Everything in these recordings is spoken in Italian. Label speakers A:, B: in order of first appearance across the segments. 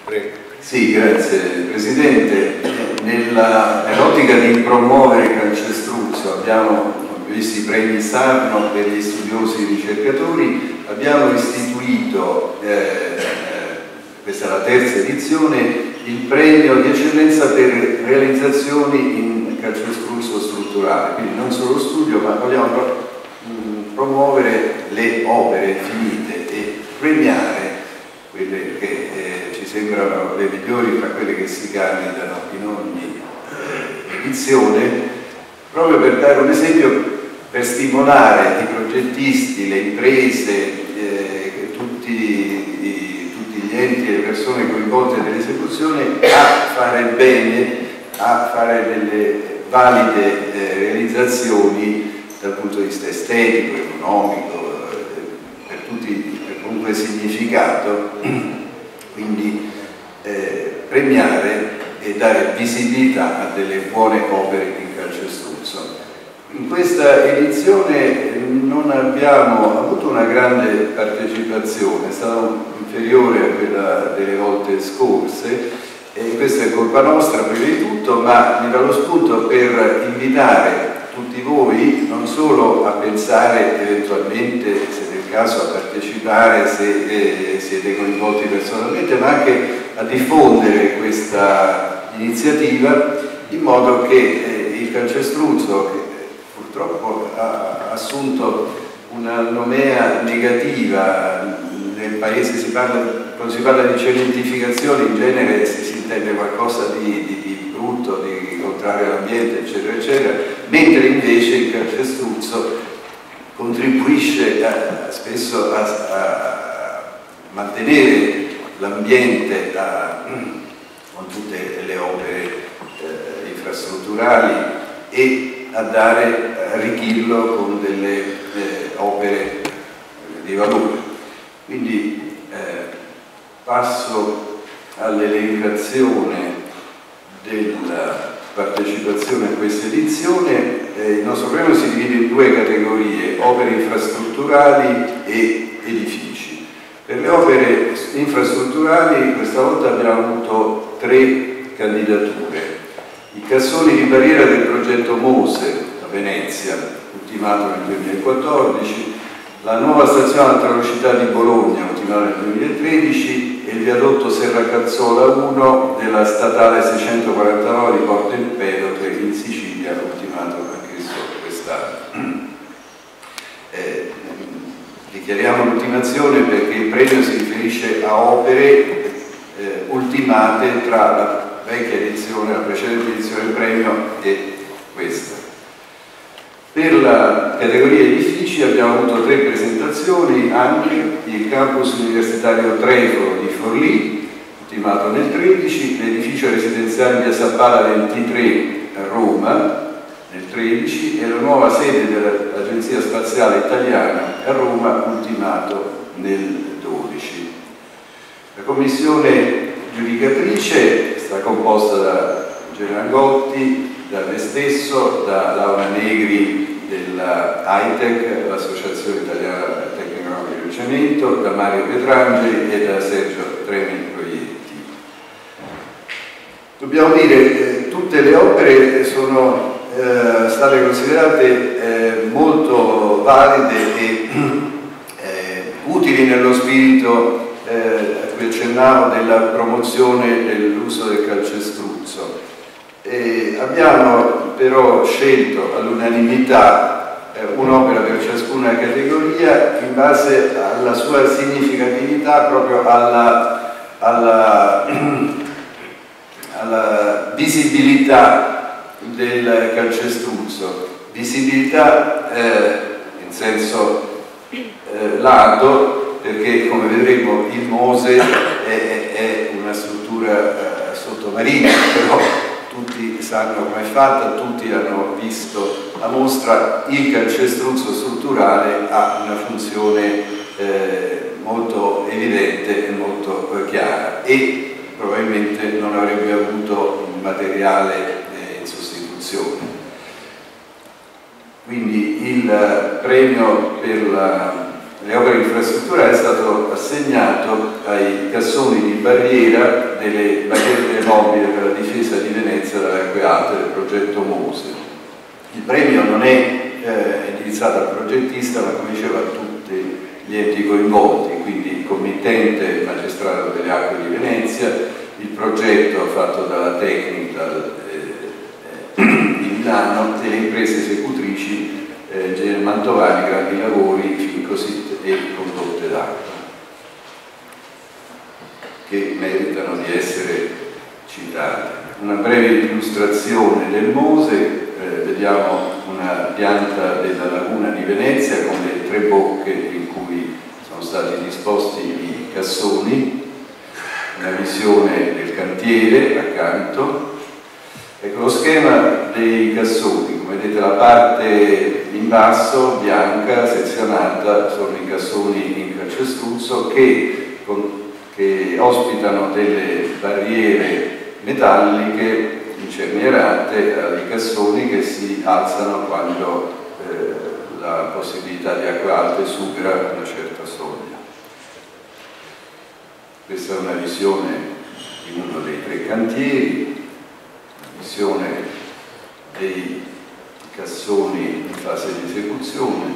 A: Prego.
B: Sì, grazie Presidente. Nell'ottica di promuovere il calcestruzzo abbiamo visto i premi Sarno per gli studiosi ricercatori, abbiamo istituito, questa è la terza edizione, il premio di eccellenza per realizzazioni in calcestruzzo strutturale, quindi non solo studio, ma vogliamo promuovere le opere finite e premiare quelle che ci sembrano le migliori fra quelle che si candidano in ogni edizione, proprio per dare un esempio, per stimolare i progettisti, le imprese, tutti gli enti e le persone coinvolte nell'esecuzione a fare bene, a fare delle valide realizzazioni dal punto di vista estetico, economico, per tutti, per qualunque significato, quindi premiare e dare visibilità a delle buone opere in calcestruzzo. In questa edizione non abbiamo avuto una grande partecipazione, è stata inferiore a quella delle volte scorse, e questa è colpa nostra prima di tutto, ma mi dà lo spunto per invitare tutti voi non solo a pensare eventualmente, se del caso, a partecipare se siete coinvolti personalmente, ma anche a diffondere questa iniziativa in modo che il calcestruzzo, che purtroppo ha assunto una nomea negativa nel paese, quando si parla di cementificazione in genere si intende qualcosa di brutto, di contrario all'ambiente, eccetera, eccetera, mentre invece il calcestruzzo contribuisce spesso a mantenere l'ambiente con tutte le opere infrastrutturali e a arricchirlo con delle opere di valore. Quindi passo all'elencazione della partecipazione a questa edizione. Il nostro premio si divide in due categorie: opere infrastrutturali e edifici. Per le opere infrastrutturali questa volta abbiamo avuto 3 candidature: i cassoni di barriera del progetto MOSE a Venezia, ultimato nel 2014, la nuova stazione alta velocità di Bologna, ultimata nel 2013, e il viadotto Serra Cazzola 1 della statale 649 di Porto Empedocle in Sicilia, ultimato anch'esso quest'anno. Dichiariamo l'ultimazione perché il premio si riferisce a opere ultimate tra la vecchia edizione, la precedente edizione del premio e questa. Per la categoria edifici abbiamo avuto 3 presentazioni, anche il campus universitario Trefolo di Forlì, ultimato nel 2013, l'edificio residenziale via Sabala 23 a Roma nel 2013 e la nuova sede dell'Agenzia Spaziale Italiana a Roma, ultimato nel 2012. La commissione giudicatrice è stata composta da Gerangotti, da me stesso, da Laura Negri della ITEC, l'Associazione Italiana Tecnica di Ricercamento, da Mario Petrangeli e da Sergio Tremi Proietti. Dobbiamo dire che tutte le opere sono state considerate molto valide e utili nello spirito a cui accennavo della promozione dell'uso del calcestruzzo. Abbiamo però scelto all'unanimità un'opera per ciascuna categoria in base alla sua significatività, proprio alla visibilità del calcestruzzo, visibilità in senso lato, perché come vedremo il MOSE è una struttura sottomarina, però tutti sanno come è fatta, tutti hanno visto la mostra. Il calcestruzzo strutturale ha una funzione molto evidente e molto chiara e probabilmente non avrebbe avuto un materiale in sostituzione. Quindi il premio per la le opere infrastrutturali è stato assegnato ai cassoni di barriera delle barriere mobili per la difesa di Venezia dalle acque alte del progetto MOSE. Il premio non è indirizzato al progettista, ma come dicevo a tutti gli enti coinvolti, quindi il committente Magistrato delle Acque di Venezia, il progetto fatto dalla Technical di Milano e le imprese esecutrici Genere Mantovani, Grandi Lavori, Fincosit e Condotte d'Acqua, che meritano di essere citate. Una breve illustrazione del MOSE. Vediamo una pianta della laguna di Venezia con le 3 bocche in cui sono stati disposti i cassoni, una visione del cantiere accanto. Ecco lo schema dei cassoni. Come vedete, la parte in basso, bianca, sezionata, sono i cassoni in calcestruzzo che ospitano delle barriere metalliche incernierate ai cassoni che si alzano quando la possibilità di acque alte supera una certa soglia. Questa è una visione di uno dei 3 cantieri, una visione dei cassoni in fase di esecuzione.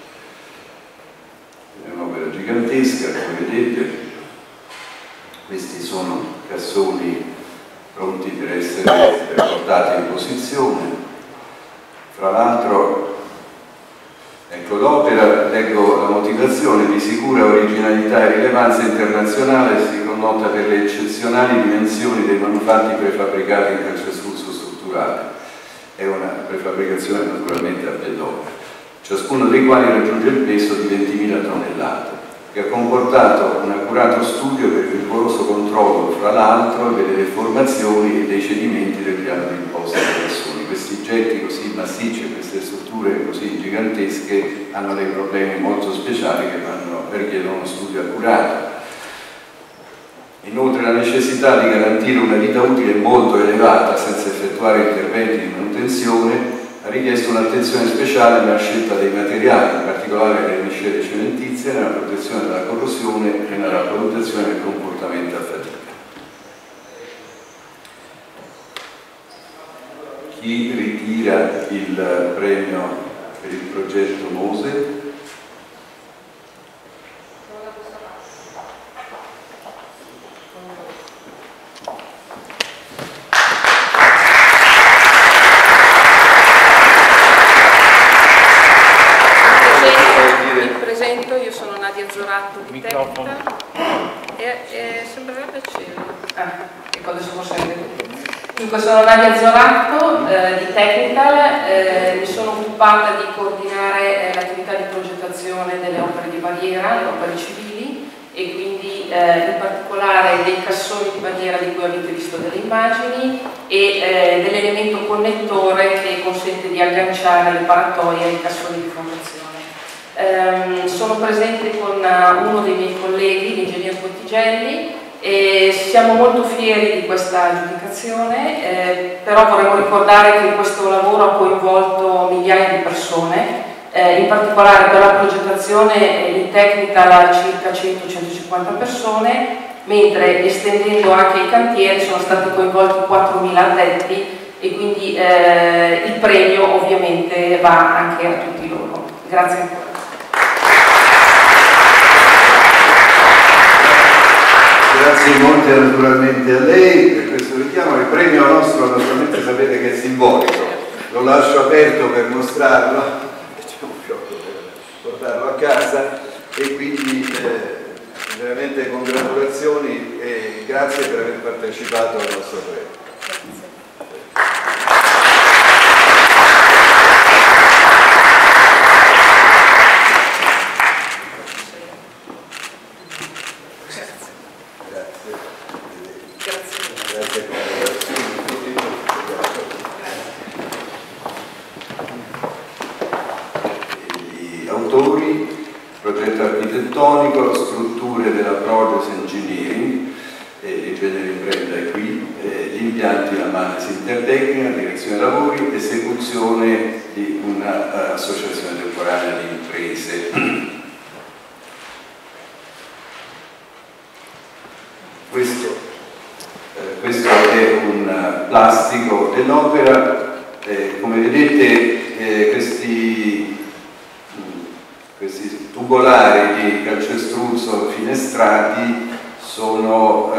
B: È un'opera gigantesca, come vedete. Questi sono cassoni pronti per essere portati in posizione. Fra l'altro, ecco l'opera, leggo la motivazione: di sicura originalità e rilevanza internazionale, si connota per le eccezionali dimensioni dei manufatti prefabbricati in calcestruzzo strutturale. È una prefabbricazione naturalmente a pedopera, ciascuno dei quali raggiunge il peso di 20.000 tonnellate, che ha comportato un accurato studio per il rigoroso controllo, fra l'altro, delle deformazioni e dei cedimenti del piano di imposta dei cassoni. Questi getti così massicci, queste strutture così gigantesche hanno dei problemi molto speciali che richiedono uno studio accurato. Inoltre la necessità di garantire una vita utile molto elevata senza effettuare interventi di manutenzione ha richiesto un'attenzione speciale nella scelta dei materiali, in particolare nelle miscele cementizie, nella protezione dalla corrosione e nella valutazione del comportamento a fatica. Chi ritira il premio per il progetto MOSE?
A: Di Technical e sembrerebbe acceso.
C: Ecco, adesso posso vedere. Dunque, sono Nadia Zoratto di Technical, mi sono occupata di coordinare l'attività di progettazione delle opere di barriera, le opere civili, e quindi in particolare dei cassoni di barriera di cui avete visto delle immagini e dell'elemento connettore che consente di agganciare le paratoie ai cassoni di fondazione. Sono presente con uno dei miei colleghi, l'ingegner Bottigelli, e siamo molto fieri di questa aggiudicazione, però vorremmo ricordare che questo lavoro ha coinvolto migliaia di persone, in particolare per la progettazione in Technical a circa 100-150 persone, mentre estendendo anche i cantieri sono stati coinvolti 4.000 addetti e quindi il premio ovviamente va anche a tutti loro. Grazie ancora.
B: Grazie molte naturalmente a lei per questo richiamo. Il premio nostro naturalmente sapete che è simbolico, lo lascio aperto per mostrarlo, per portarlo a casa, e quindi veramente congratulazioni e grazie per aver partecipato al nostro premio. Progetto architettonico, strutture della Progress Engineering, il genere imprenda è qui, gli impianti, l'analisi intertecnica, direzione lavori, esecuzione di un'associazione temporanea di imprese. questo è un plastico dell'opera. Come vedete questi tubolari di calcestruzzo finestrati sono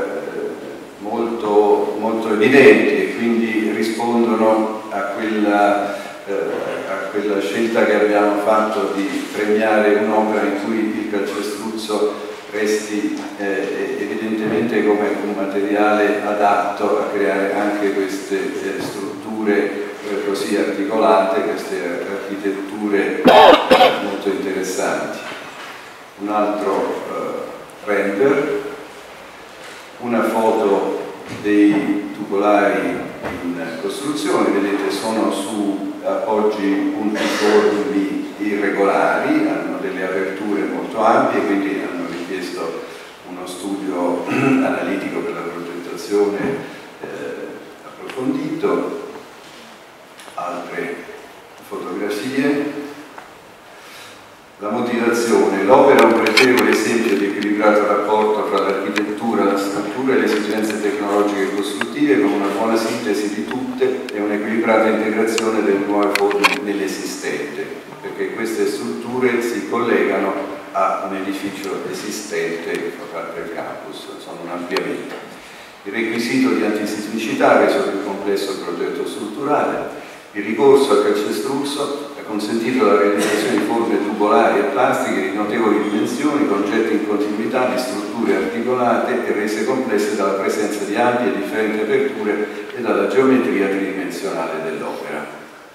B: molto evidenti e quindi rispondono a quella scelta che abbiamo fatto di premiare un'opera in cui il calcestruzzo resti evidentemente come un materiale adatto a creare anche queste strutture così articolate, queste architetture molto interessanti. Un altro render, una foto dei tubolari in costruzione, vedete sono su appoggi puntiformi irregolari, hanno delle aperture molto ampie, quindi hanno richiesto uno studio analitico per la progettazione approfondito. Altre fotografie. La motivazione. L'opera è un pregevole esempio di equilibrato rapporto tra l'architettura, la struttura e le esigenze tecnologiche e costruttive, con una buona sintesi di tutte e un'equilibrata integrazione delle nuove forme nell'esistente, perché queste strutture si collegano a un edificio esistente che fa parte del campus, sono un ampliamento. Il requisito di antisismicità ha reso più complesso il progetto strutturale. Il ricorso al calcestruzzo ha consentito la realizzazione di forme tubolari e plastiche di notevoli dimensioni, con getti in continuità di strutture articolate e rese complesse dalla presenza di ampie e differenti aperture e dalla geometria tridimensionale dell'opera.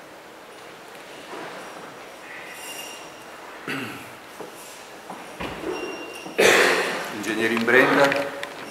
B: Ingegnere in Brenda.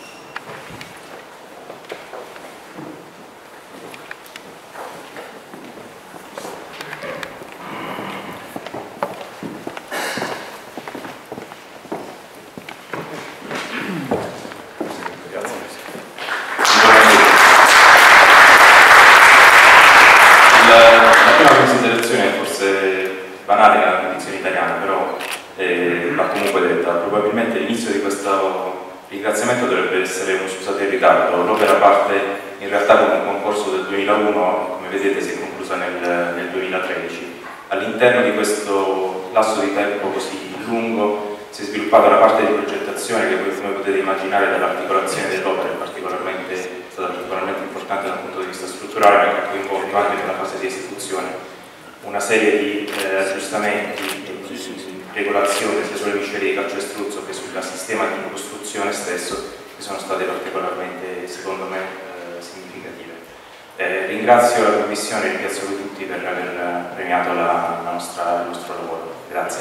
D: banale nella condizione italiana, però va comunque detta. Probabilmente l'inizio di questo ringraziamento dovrebbe essere uno scusate in ritardo. L'opera parte in realtà con un concorso del 2001, come vedete si è conclusa nel 2013. All'interno di questo lasso di tempo così lungo si è sviluppata una parte di progettazione che, come potete immaginare, dall'articolazione dell'opera è stata particolarmente importante dal punto di vista strutturale, perché ha coinvolto anche nella fase di esecuzione una serie di aggiustamenti e di regolazioni sia sulle miscele di calcestruzzo che sul sistema di costruzione stesso, che sono state particolarmente, secondo me, significative. Ringrazio la Commissione, ringrazio voi tutti per aver premiato il nostro lavoro. Grazie.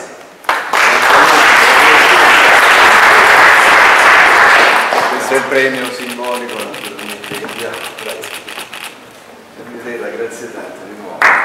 B: Questo è il premio simbolico naturalmente. Grazie. Grazie tante di nuovo.